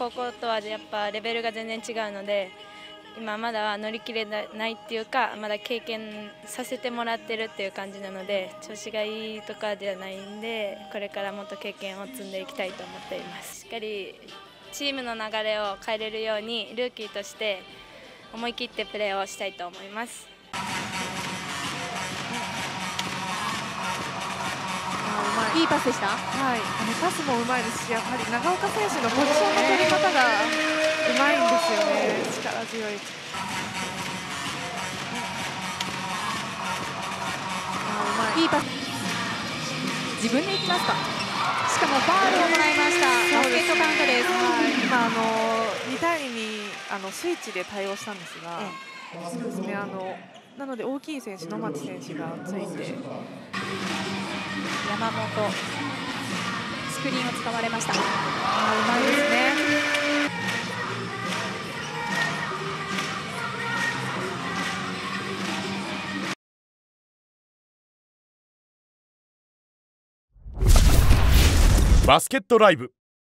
高校とはやっぱレベルが全然違うので、今まだ乗り切れないっていうか、まだ経験させてもらってるっていう感じなので、調子がいいとかではないんで、これからもっと経験を積んでいきたいと思っています。しっかりチームの流れを変えれるようにルーキーとして思い切ってプレーをしたいと思います。 いいパスでした。 はい、パスもうまいですし、やはり長岡選手のポジションの取り方がうまいんですよね。力強い。 いいパス。自分で行きますか。しかもファウルをもらいました。バスケットカウントです。 今2対2にスイッチで対応したんですが、そうですね、なので大きい選手、野町選手がついて。 山本スクリーンを使われました。うまいですね。 バスケットライブ。